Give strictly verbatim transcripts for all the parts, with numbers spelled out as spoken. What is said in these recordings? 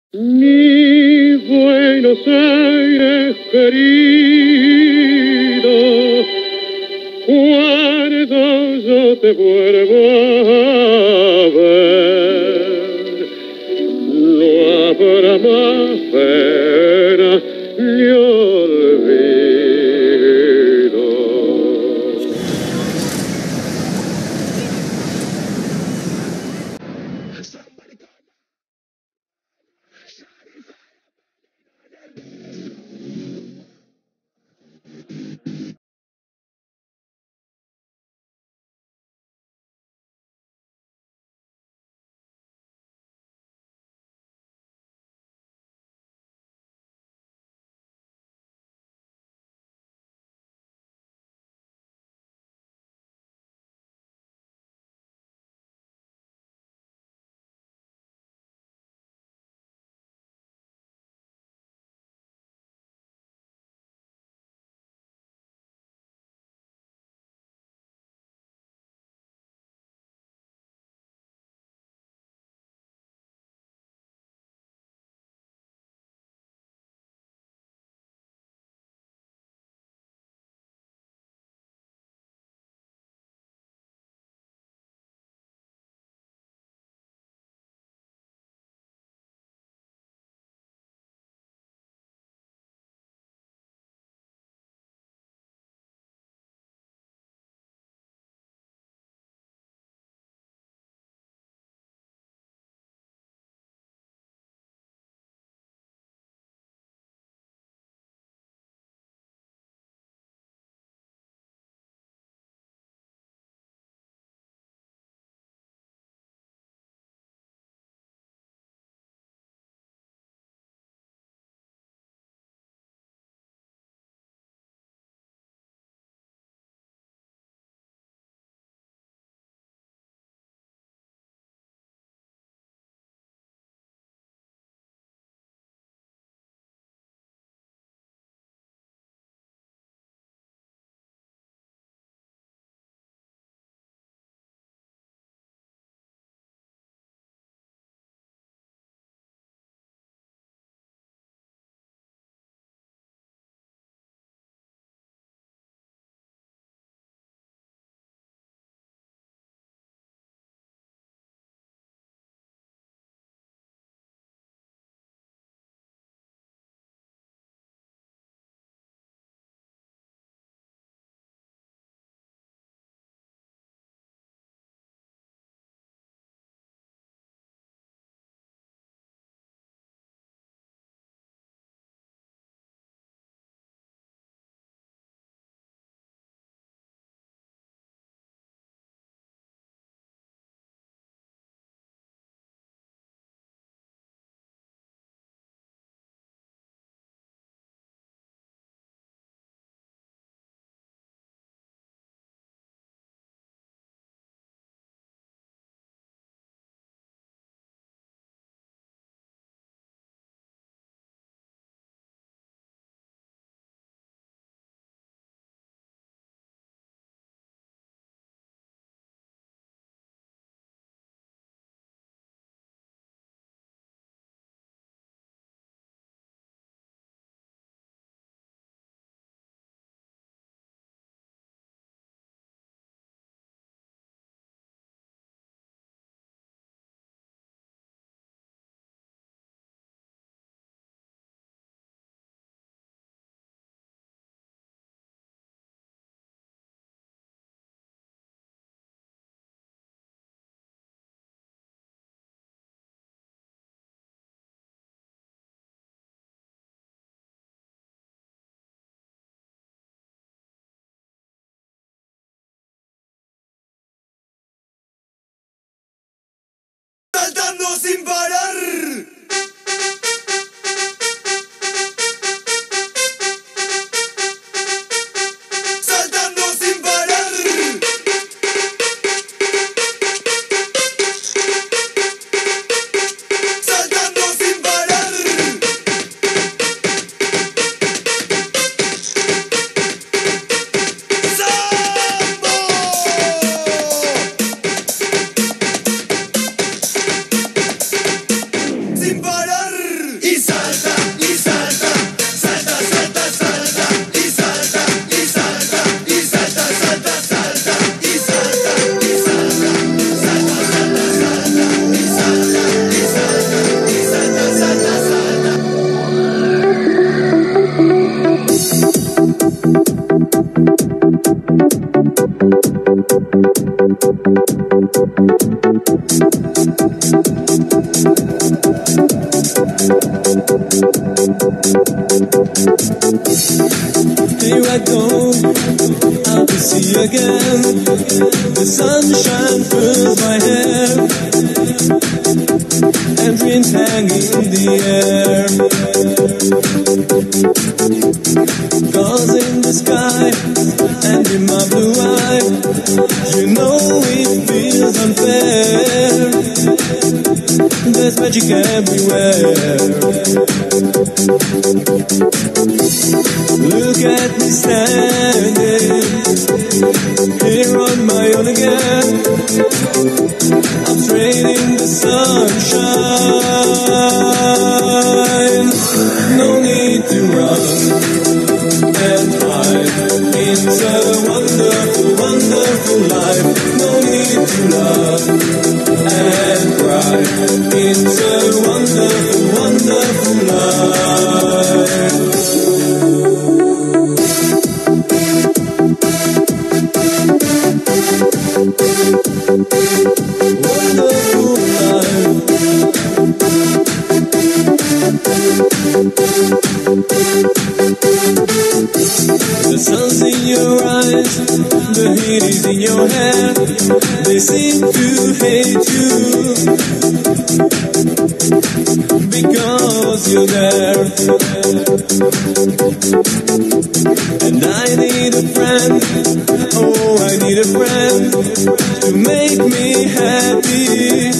Mi Buenos Aires querido, cuando yo te vuelvo a ver, no habrá más pena ni olvido. Saltando sin parar. Saltando sin parar. Saltando sin parar. ¡Sambo! Here I go, out to sea again. The sunshine fills my hair, and dreams hang in the air. Cause in the sky and in my blue eye, you know it feels unfair. There's magic everywhere. Look at me standing here on my own again. I'm trading the sunshine. No need to run and hide. It's a wonderful, wonderful life. No need to love and cry. It's a wonderful, wonderful life. Wonderful life. The sun's in your eyes, the heat is in your hair. They seem to hate you because you're there. And I need a friend, oh I need a friend to make me happy.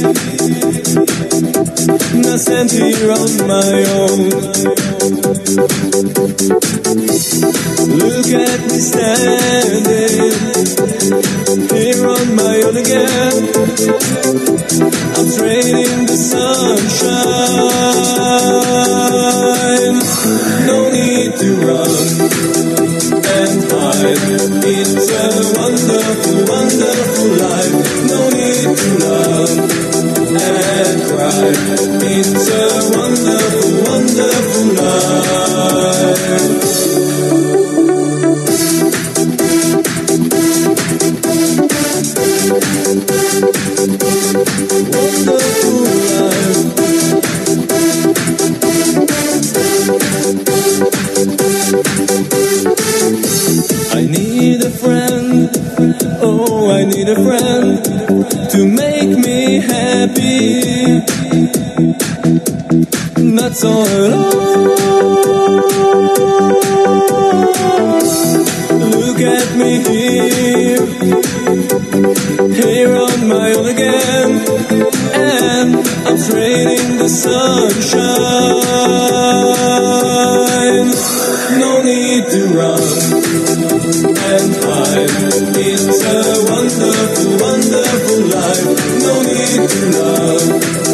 Not stand here on my own. Look at me standing here on my own again. I'm trading the sunshine. No need to run and hide. It's a wonderful, wonderful life. No need to love and cry. It's a wonderful, wonderful life. Wonderful life. I need a friend, oh I need a friend to make me happy. That's all alone. Look at me here, here on my own again, and I'm trading the sunshine. No need to run and hide. It's a wonderful, wonderful life. No need to love